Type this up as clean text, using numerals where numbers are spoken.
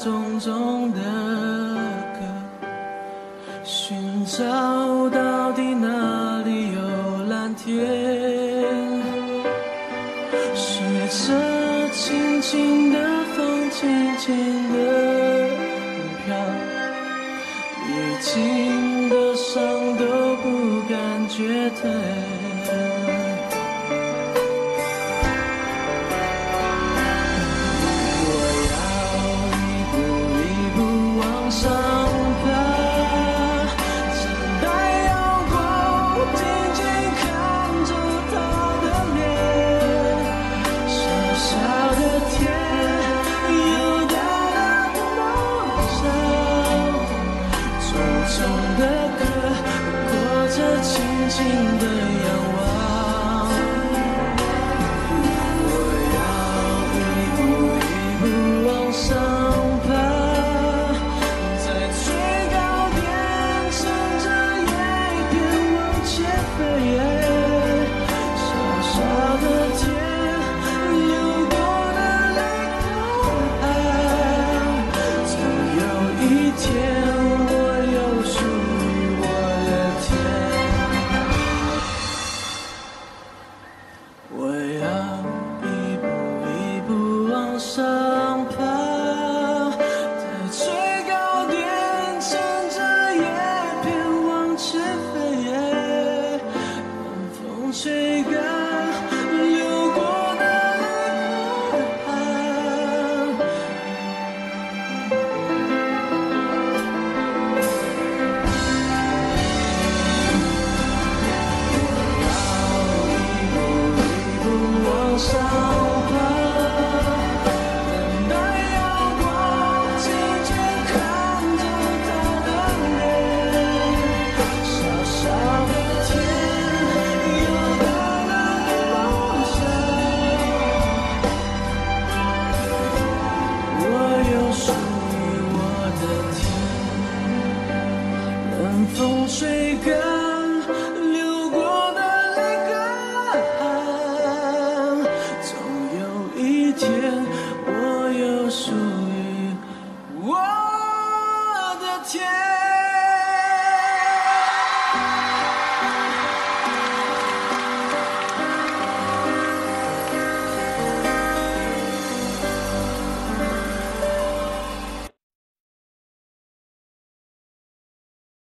种种的歌，寻找到底哪里有蓝天，随着轻轻的风轻轻的飘，历经的伤都不感觉疼。轻轻的仰望，我要一步一步往上爬，在最高点乘着叶片往前飞，小小的天流过的泪光，总有一天我有属于我的天。我要一步一步往上爬，在最高点乘着叶片往前飞，让风吹干流过的泪光。往上爬，等待阳光静静看着它的脸，小小的天有大大的梦想，我有属于我的天，任风吹干流过的天，我有属于我的天。